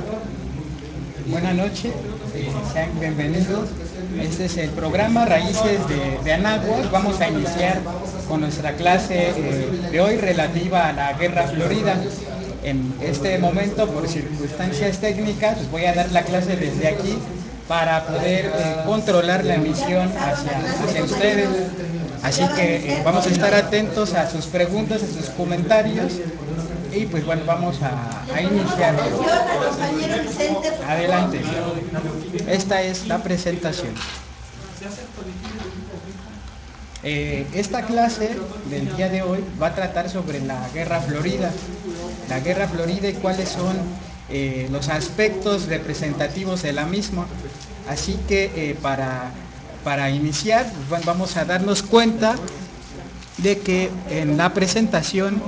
Buenas noches, sean bienvenidos. Este es el programa Raíces de Anáhuac. Vamos a iniciar con nuestra clase de hoy relativa a la Guerra Florida. En este momento, por circunstancias técnicas, pues voy a dar la clase desde aquí para poder controlar la emisión hacia ustedes. Así que vamos a estar atentos a sus preguntas, a sus comentarios. Y pues bueno, vamos a iniciar. Adelante. Esta es la presentación. Esta clase del día de hoy va a tratar sobre la Guerra Florida. La Guerra Florida y cuáles son los aspectos representativos de la misma. Así que para iniciar, pues vamos a darnos cuenta de que en la presentación,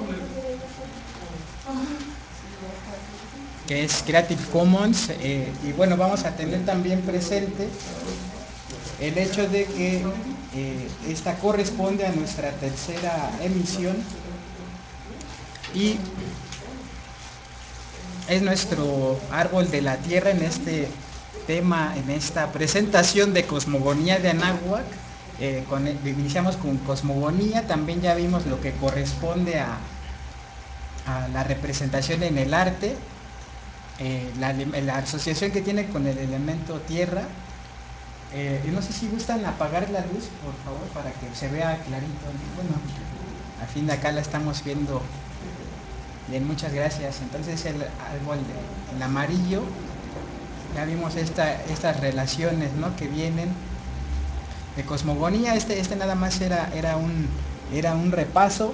que es Creative Commons, y bueno, vamos a tener también presente el hecho de que esta corresponde a nuestra tercera emisión y es nuestro árbol de la tierra en este tema, en esta presentación de cosmogonía de Anáhuac. Iniciamos con cosmogonía, también ya vimos lo que corresponde a la representación en el arte. La asociación que tiene con el elemento tierra. Y no sé si gustan apagar la luz, por favor, para que se vea clarito. Bueno, a fin de acá la estamos viendo bien, muchas gracias. Entonces el árbol en amarillo, ya vimos estas relaciones, ¿no?, que vienen de cosmogonía. Este nada más era un repaso.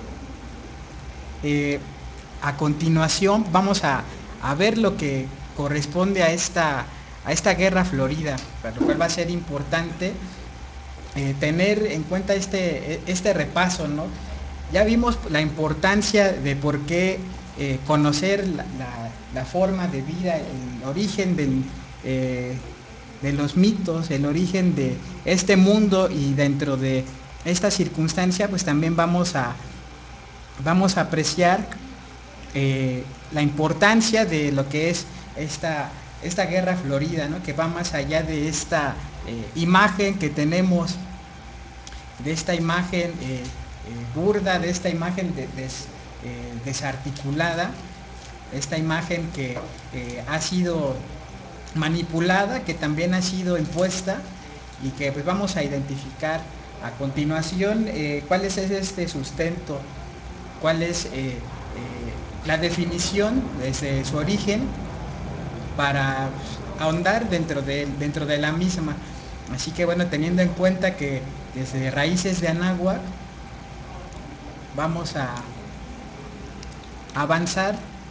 A continuación vamos a ver lo que corresponde a esta Guerra Florida, para lo cual va a ser importante tener en cuenta este repaso, ¿no? Ya vimos la importancia de por qué conocer la forma de vida, el origen de los mitos, el origen de este mundo, y dentro de esta circunstancia pues también vamos a apreciar la importancia de lo que es esta Guerra Florida, ¿no?, que va más allá de esta imagen que tenemos, de esta imagen burda, de esta imagen desarticulada, esta imagen que ha sido manipulada, que también ha sido impuesta, y que pues vamos a identificar a continuación cuál es este sustento, cuál es la definición desde su origen, para ahondar dentro de la misma. Así que bueno, teniendo en cuenta que desde Raíces de Anáhuac vamos a avanzar.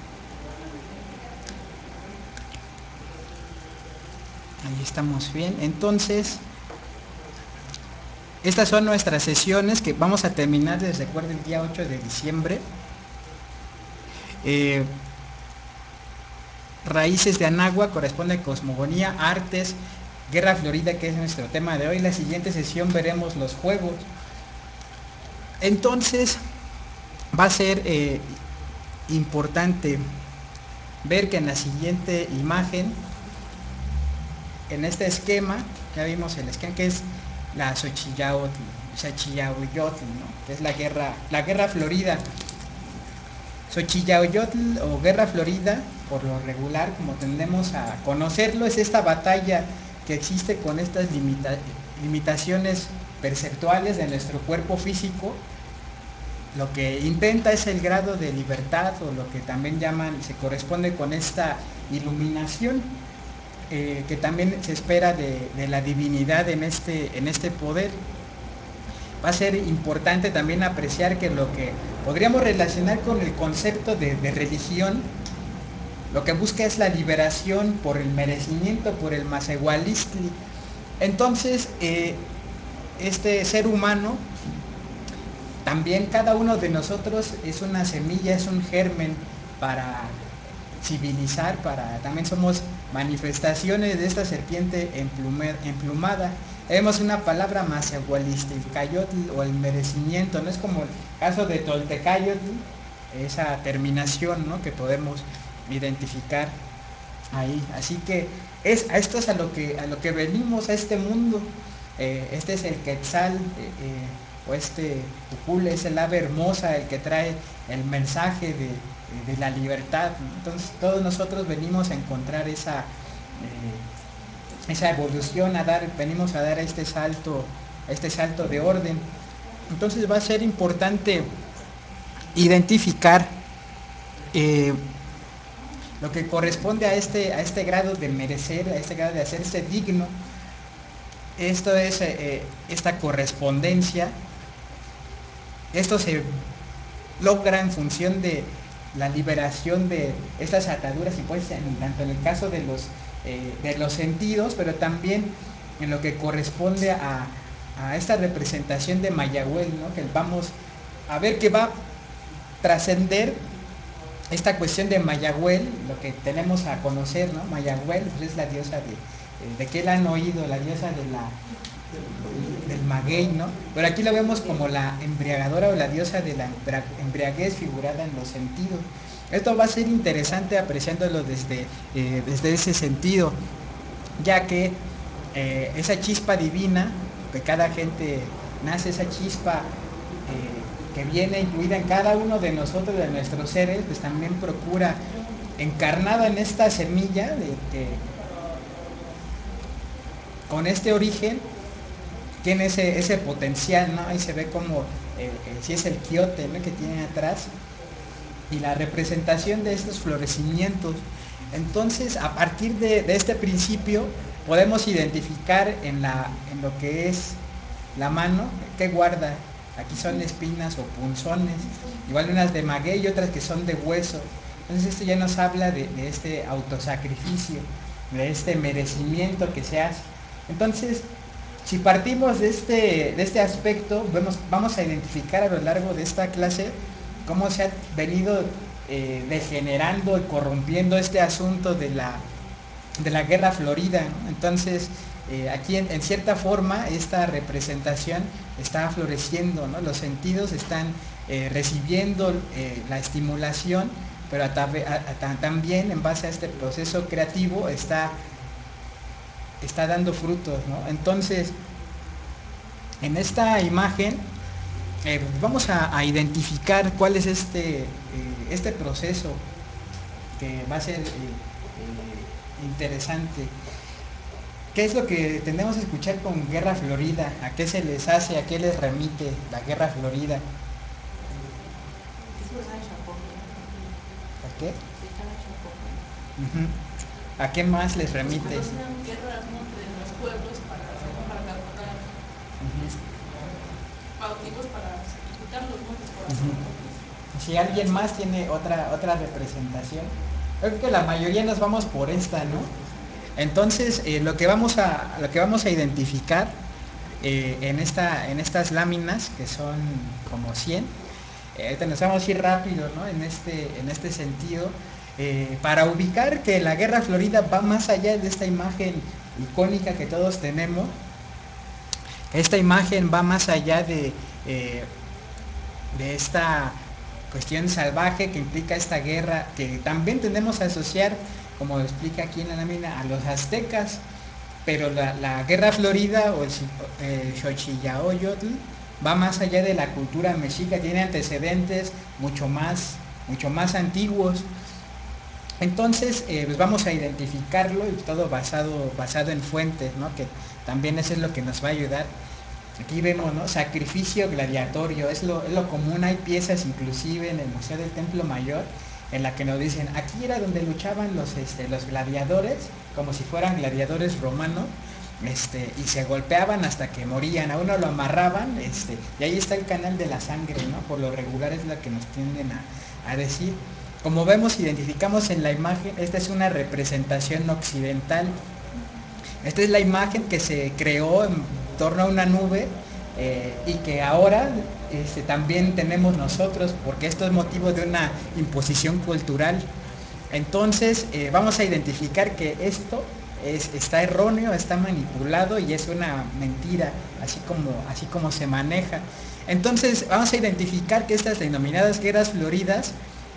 Ahí estamos bien. Entonces, estas son nuestras sesiones que vamos a terminar, les recuerdo, el día 8 de diciembre. Raíces de Anáhuac corresponde a cosmogonía, artes, Guerra Florida, que es nuestro tema de hoy. La siguiente sesión veremos los juegos. Entonces va a ser importante ver que en la siguiente imagen, en este esquema, ya vimos el esquema que es la Xochitl, ¿no?, que es la Guerra Florida. Xochitl o Guerra Florida, por lo regular, como tendemos a conocerlo, es esta batalla que existe con estas limitaciones perceptuales de nuestro cuerpo físico. Lo que intenta es el grado de libertad, o lo que también se corresponde con esta iluminación, que también se espera de la divinidad en este poder. Va a ser importante también apreciar que lo que podríamos relacionar con el concepto de religión, lo que busca es la liberación por el merecimiento, por el Masehualistli. Entonces, este ser humano, también cada uno de nosotros es una semilla, es un germen para civilizar, también somos manifestaciones de esta serpiente emplumada. Vemos una palabra Masehualistlicayotl, o el merecimiento, no es como el caso de Toltecayotl, esa terminación, ¿no?, que podemos identificar ahí. Así que esto es a lo que venimos, a este mundo. Este es el Quetzal, o este Ucul es el ave hermosa, el que trae el mensaje de la libertad. Entonces todos nosotros venimos a encontrar esa evolución, venimos a dar este salto de orden. Entonces va a ser importante identificar lo que corresponde a este grado de merecer, a este grado de hacerse digno. Esto es esta correspondencia. Esto se logra en función de la liberación de estas ataduras, y pues tanto en el caso de los sentidos, pero también en lo que corresponde a esta representación de Mayahuel, ¿no? Que vamos a ver que va a trascender esta cuestión de Mayahuel, lo que tenemos a conocer, ¿no? Mayahuel pues es la diosa de que la han oído, la diosa del maguey, ¿no? Pero aquí lo vemos como la embriagadora o la diosa de la embriaguez figurada en los sentidos. Esto va a ser interesante apreciándolo desde ese sentido, ya que esa chispa divina, de cada gente nace esa chispa que viene incluida en cada uno de nosotros, de nuestros seres, pues también procura, encarnada en esta semilla, con este origen, tiene ese potencial, ¿no? Ahí se ve como si es el quiote, ¿no? Que tiene atrás, y la representación de estos florecimientos. Entonces, a partir de este principio, podemos identificar en lo que es la mano, que guarda. Aquí son espinas o punzones, igual unas de maguey y otras que son de hueso. Entonces esto ya nos habla de este autosacrificio, de este merecimiento que se hace. Entonces, si partimos de este aspecto, vamos a identificar a lo largo de esta clase cómo se ha venido degenerando y corrompiendo este asunto de la guerra florida, ¿no? Entonces, aquí en cierta forma esta representación está floreciendo, ¿no? Los sentidos están recibiendo la estimulación, pero también en base a este proceso creativo está dando frutos, ¿no? Entonces, en esta imagen vamos a identificar cuál es este proceso, que va a ser interesante. ¿Qué es lo que tendemos a escuchar con guerra florida? ¿A qué se les hace, a qué les remite la guerra florida? ¿A qué? Uh-huh. ¿A qué más les remite? Guerras entre los pueblos para capturar cautivos para sacrificar los montes por así. Si alguien más tiene otra representación, creo que la mayoría nos vamos por esta, ¿no? Entonces, lo que vamos a identificar en estas láminas, que son como 100, ahorita nos vamos a ir rápido, ¿no? En este sentido, para ubicar que la guerra florida va más allá de esta imagen icónica que todos tenemos. Esta imagen va más allá de esta cuestión salvaje que implica esta guerra, que también tendemos a asociar, como lo explica aquí en la lámina, a los aztecas, pero la guerra florida o el Xochillaoyotl va más allá de la cultura mexica, tiene antecedentes mucho más antiguos. Entonces, pues vamos a identificarlo, y todo basado en fuentes, ¿no? Que también eso es lo que nos va a ayudar. Aquí vemos, ¿no? Sacrificio gladiatorio, es lo común. Hay piezas inclusive en el Museo del Templo Mayor en la que nos dicen, aquí era donde luchaban los gladiadores, como si fueran gladiadores romanos, y se golpeaban hasta que morían. A uno lo amarraban, y ahí está el canal de la sangre, ¿no? Por lo regular es lo que nos tienden a decir. Como vemos, identificamos en la imagen, esta es una representación occidental. Esta es la imagen que se creó en torno a una nube, y que ahora también tenemos nosotros, porque esto es motivo de una imposición cultural. Entonces, vamos a identificar que esto está erróneo, está manipulado y es una mentira, así como se maneja. Entonces, vamos a identificar que estas denominadas guerras floridas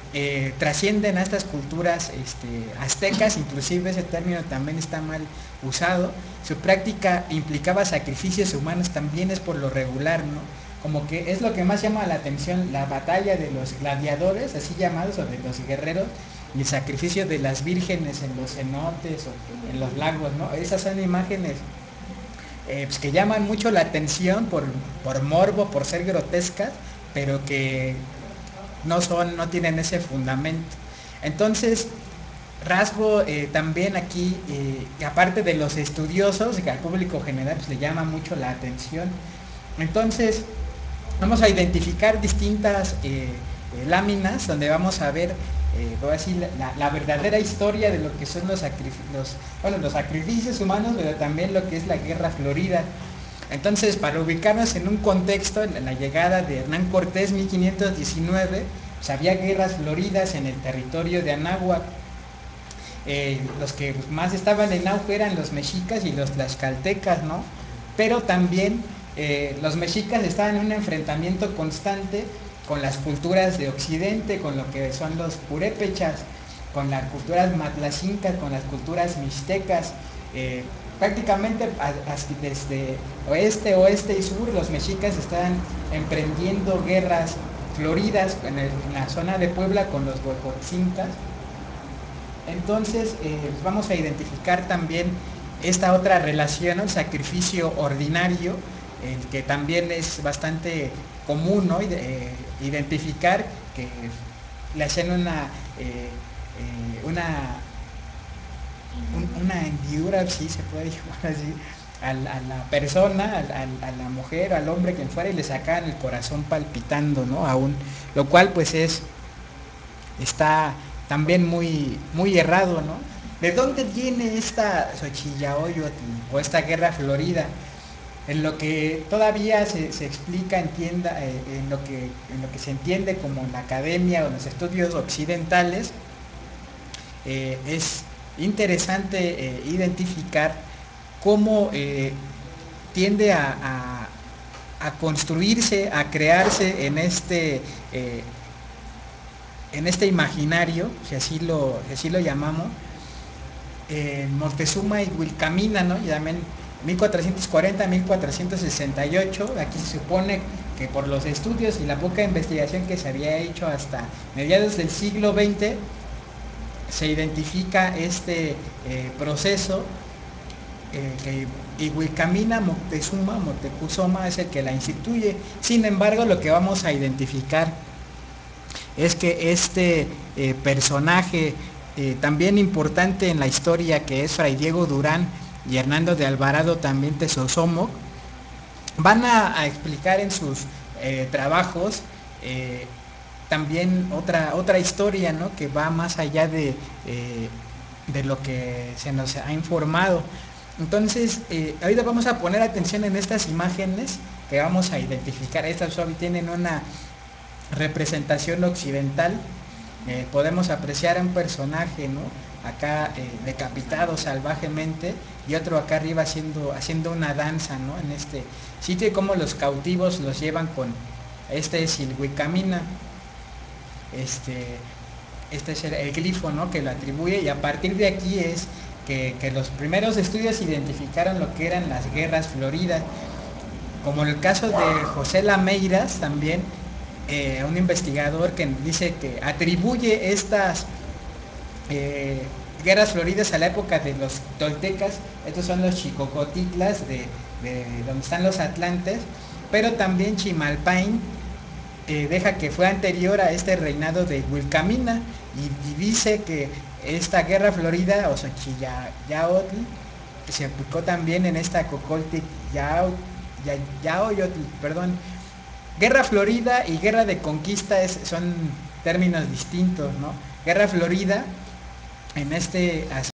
trascienden a estas culturas aztecas, inclusive ese término también está mal usado. Su práctica implicaba sacrificios humanos, también es por lo regular, ¿no? Como que es lo que más llama la atención, la batalla de los gladiadores, así llamados, o de los guerreros, y el sacrificio de las vírgenes en los cenotes o en los lagos, ¿no? Esas son imágenes pues que llaman mucho la atención por morbo, por ser grotescas, pero que no tienen ese fundamento. Entonces, rasgo también aquí, aparte de los estudiosos, que al público general pues, le llama mucho la atención. Entonces, vamos a identificar distintas láminas donde vamos a ver voy a decir, la verdadera historia de lo que son los sacrificios humanos, pero también lo que es la Guerra Florida. Entonces, para ubicarnos en un contexto, en la llegada de Hernán Cortés, 1519, pues había guerras floridas en el territorio de Anáhuac. Los que más estaban en auge eran los mexicas y los tlaxcaltecas, ¿no? Pero también los mexicas estaban en un enfrentamiento constante con las culturas de Occidente, con lo que son los purépechas, con las culturas matlacincas, con las culturas mixtecas. Prácticamente desde oeste y sur, los mexicas estaban emprendiendo guerras floridas en la zona de Puebla con los huejotzincas. Entonces vamos a identificar también esta otra relación, el sacrificio ordinario, que también es bastante común, ¿no? Identificar que le hacen una hendidura, si se puede llamar así, a la persona, a la mujer, al hombre, quien fuera, y le sacaban el corazón palpitando, ¿no? Aún, lo cual pues está también muy, muy errado, ¿no? ¿De dónde viene esta Xochillahoyotl o esta Guerra Florida? En lo que todavía se explica, en lo que se entiende como en la academia o en los estudios occidentales, es interesante identificar cómo tiende a construirse, a crearse en este imaginario, si así lo llamamos, Moctezuma y Wilcamina, ¿no? Y también 1440-1468, aquí se supone que por los estudios y la poca investigación que se había hecho hasta mediados del siglo XX, se identifica este proceso, que Wilcamina Moctezuma es el que la instituye. Sin embargo, lo que vamos a identificar es que este personaje también importante en la historia, que es Fray Diego Durán y Hernando de Alvarado, también Tezosomoc, van a explicar en sus trabajos también otra historia, ¿no? Que va más allá de lo que se nos ha informado. Entonces, ahorita vamos a poner atención en estas imágenes que vamos a identificar. Estas tienen una representación occidental. Podemos apreciar a un personaje, ¿no? Acá decapitado salvajemente, y otro acá arriba haciendo una danza, ¿no? En este sitio, y cómo los cautivos los llevan con Silhuicamina. Este es el glifo, ¿no? Que lo atribuye, y a partir de aquí es que los primeros estudios identificaron lo que eran las guerras floridas, como en el caso de José Lameiras también, un investigador que dice que atribuye estas guerras floridas a la época de los toltecas. Estos son los Xicocotitlas de donde están los atlantes, pero también Chimalpain deja que fue anterior a este reinado de Wilcamina, y dice que esta guerra florida o Xochillahoyotl se aplicó también en esta Cocoltic Yaoyotl, perdón. Guerra florida y guerra de conquista son términos distintos, ¿no? Guerra florida en este